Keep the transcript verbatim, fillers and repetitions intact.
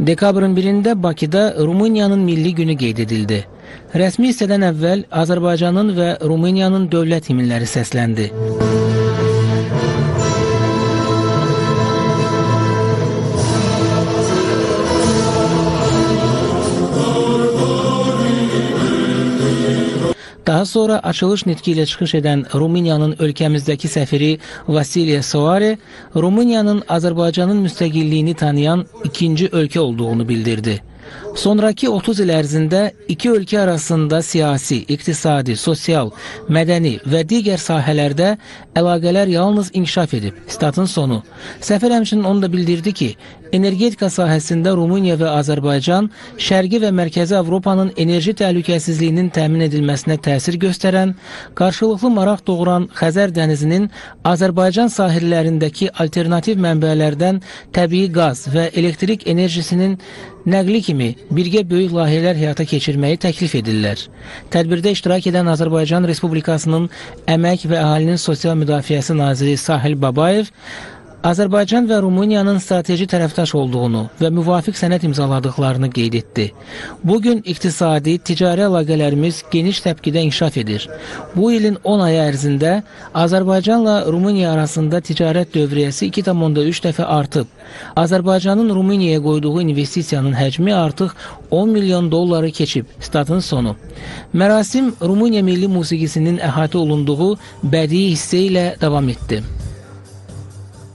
Dekabrın birində Bakıda Rumıniyanın milli günü qeyd edildi. Rəsmi hissədən əvvəl Azərbaycanın və Rumıniyanın dövlət himnləri səsləndi. Daha sonra açılış nitqi ilə çıxış edən Rumıniyanın ölkəmizdəki səfiri Vasile Soare, Rumıniyanın Azərbaycanın müstəqilliyini tanıyan ikinci ölkə olduğunu bildirdi. Sonraki otuz il ərzində iki ölkə arasında siyasi, iqtisadi, sosial, mədəni və digər sahələrdə əlaqələr yalnız inkişaf edib. Statın sonu. Səfir həmçinin onu da bildirdi ki, energetika sahəsində Rumıniya və Azərbaycan Şərqi və Mərkəzi Avropanın enerji təhlükəsizliyinin təmin edilməsinə təsir göstərən, qarşılıqlı maraq doğuran Xəzər dənizinin Azərbaycan sahillərindəki alternativ mənbələrdən təbii qaz və elektrik enerjisinin nəqli kimi birgə böyük layihələr həyata keçirməyi təklif edirlər. Tədbirdə iştirak edən Azərbaycan Respublikasının Əmək və Əhalinin Sosial Müdafiəsi Naziri Sahil Babayev, Azərbaycan və Rumıniyanın strateji tərəfdaş olduğunu və müvafiq sənəd imzaladıqlarını qeyd etdi. Bugün iqtisadi, ticari əlaqələrimiz geniş təpkidə inkişaf edir. Bu ilin on ayı ərzində Azərbaycanla Rumıniya arasında ticarət dövriyyəsi iki tam üç dəfə artıb. Azərbaycanın Rumıniyaya qoyduğu investisiyanın həcmi artıq on milyon dolları keçib. Statın sonu. Mərasim Rumıniya milli musiqisinin əhatə olunduğu bədii hissə ilə davam etdi.